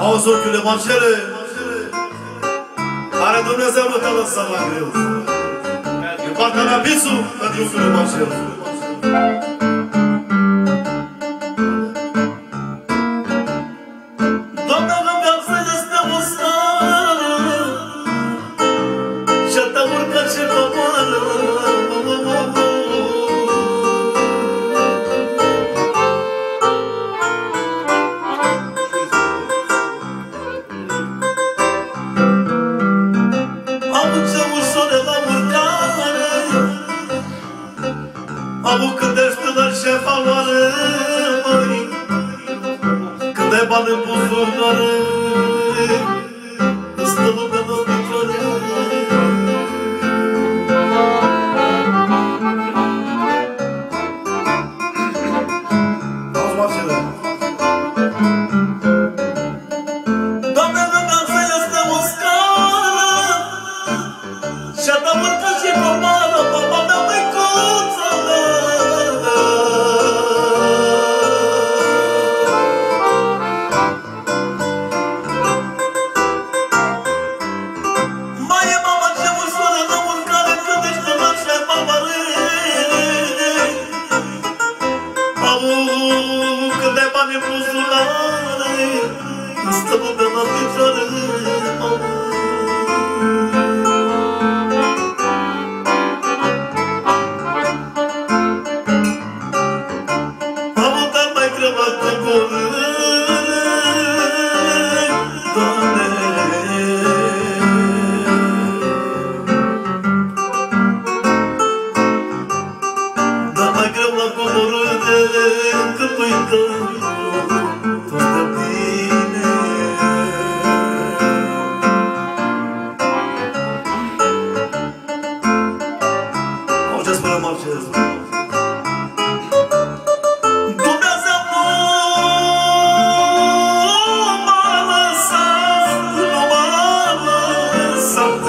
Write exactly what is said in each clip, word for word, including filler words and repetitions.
Auzi ochiule Marcele, care Dumnezeu nu te-a lăsat la greu. Din partea mea Bisu, pentru ochiule Marcele. Doamne, în viață este o scară și te urcă și coboară. Amu cât de stână și valoare, măi, cât de bani în buzunare, stă lumea în picioare. Auzi, Marcele. Doamne, în viață este o scară și-a te urcă și coboară, mama mea, măicuță mea. Când ai bani în buzunare, stă lumea la picioare. Am uitat mai greu la coborâre, Doamne. Dar mai greu la coborâre, când uităm tot de tine. Auzi ce spune Marcel. Dumnezeu nu m-a lăsat, nu m-a lăsat.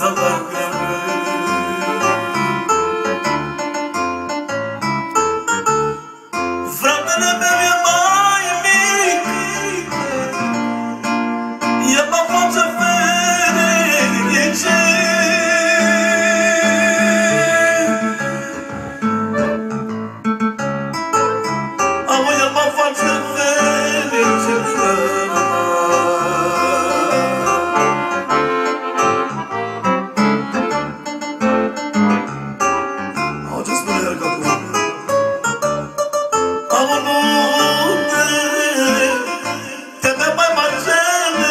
Fratele meu e mai mic, el mă face fericit. Amă, el mă face fericit. Ce spune el că tu? Amă, nu te, te me mai margele.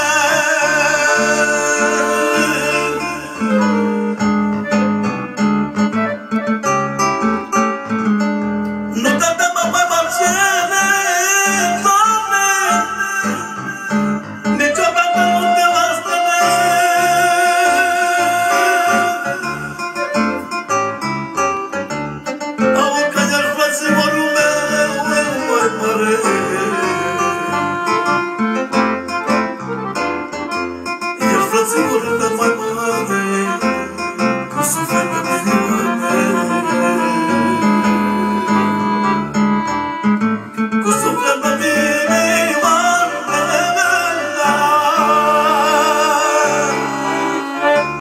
Nu te teme mai margele, Doamne, niciodată nu te las teme. Au că iar frațimorul meu mai mare.